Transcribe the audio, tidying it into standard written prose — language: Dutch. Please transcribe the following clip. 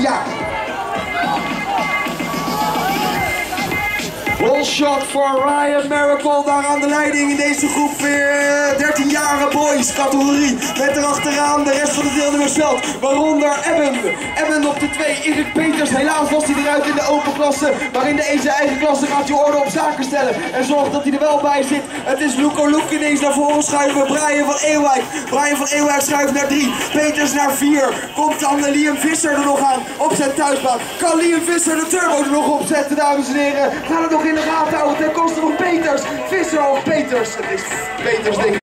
jaar. Roll shot voor Ryan Miracle, daar aan de leiding in deze groep weer 13-jarige boys categorie. Met erachteraan de rest van het deelnemersveld, waaronder Ebben op de 2, Erik Peters. Helaas was hij eruit in de open klasse, maar in de eigen klasse gaat hij orde op zaken stellen en zorgt dat hij er wel bij zit. Het is Luco Luke ineens naar voren schuiven, Brian van Ewijk schuift naar 3, Peters naar 4. Komt dan Liam Visser er nog aan op zijn thuisbaan. Kan Liam Visser de turbo er nog op zetten, dames en heren? Gaat het nog in de gaten houden ten koste van Peters, Visser of Peters? Het is Peters, denk ik.